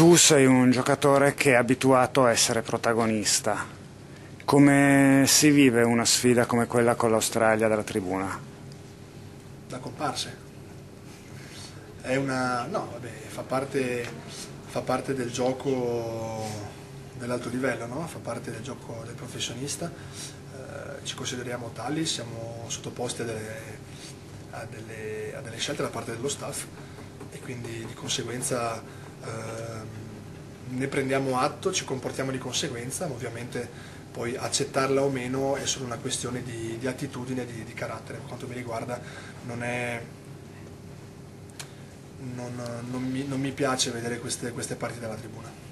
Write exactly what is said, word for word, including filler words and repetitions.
Tu sei un giocatore che è abituato a essere protagonista. Come si vive una sfida come quella con l'Australia dalla tribuna? Da comparse. È una... no, vabbè, fa parte, fa parte del gioco dell'alto livello, no? Fa parte del gioco del professionista. Eh, ci consideriamo tali, siamo sottoposti a delle, a delle, a delle scelte da parte dello staff e quindi di conseguenza eh, ne prendiamo atto, ci comportiamo di conseguenza, ma ovviamente poi accettarla o meno è solo una questione di, di attitudine e di, di carattere. Per quanto mi riguarda non, è, non, non, mi, non mi piace vedere queste, queste partite dalla tribuna.